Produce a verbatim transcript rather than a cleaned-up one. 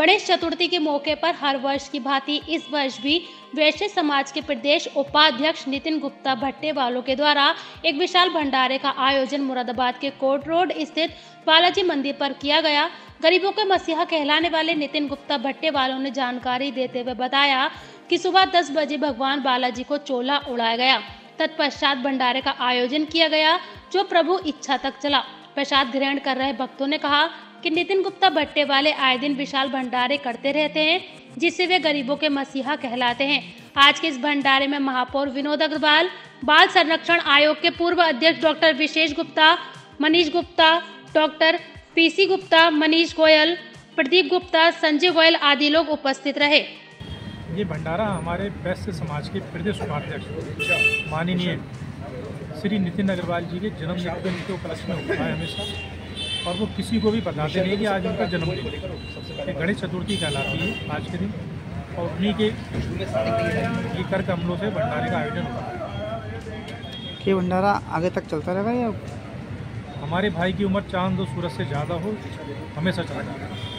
गणेश चतुर्थी के मौके पर हर वर्ष की भांति इस वर्ष भी वैश्य समाज के प्रदेश उपाध्यक्ष नितिन गुप्ता भट्टेवालों के द्वारा एक विशाल भंडारे का आयोजन मुरादाबाद के कोर्ट रोड स्थित बालाजी मंदिर पर किया गया। गरीबों के मसीहा कहलाने वाले नितिन गुप्ता भट्टेवालों ने जानकारी देते हुए बताया कि सुबह दस बजे भगवान बालाजी को चोला उड़ाया गया। तत्पश्चात भंडारे का आयोजन किया गया जो प्रभु इच्छा तक चला। प्रसाद ग्रहण कर रहे भक्तों ने कहा कि नितिन गुप्ता भट्टे वाले आए दिन विशाल भंडारे करते रहते हैं जिससे वे गरीबों के मसीहा कहलाते हैं। आज के इस भंडारे में महापौर विनोद अग्रवाल, बाल संरक्षण आयोग के पूर्व अध्यक्ष doctor Vishesh Gupta, Manish Gupta, doctor PC Gupta, Manish Goyal, Pradeep Gupta, Sanjay Goyal आदि लोग उपस्थित रहे। ये भंडारा हमारे वैश्य समाज के प्रदेश उपाध्यक्ष माननीय श्री नितिन अग्रवाल जी के जन्मदिन के उपलक्ष्य में होता है हमेशा, और वो किसी को भी बताते नहीं कि आज उनका जन्मदिन है। गणेश चतुर्थी कहलाती है आज के दिन, और उन्हीं के ये कर कमलों से भंडारे का आयोजन होता है। ये भंडारा आगे तक चलता रहेगा या हमारे भाई की उम्र चांद और सूरज से ज़्यादा हो, हमेशा चला जाएगा।